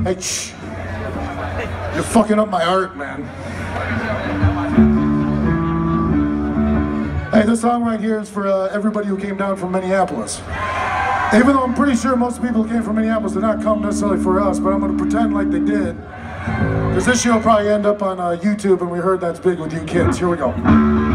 Hey, shh. You're fucking up my art, man. Hey, this song right here is for everybody who came down from Minneapolis. Even though I'm pretty sure most people who came from Minneapolis did not come necessarily for us, but I'm going to pretend like they did. Because this show will probably end up on YouTube, and we heard that's big with you kids. Here we go.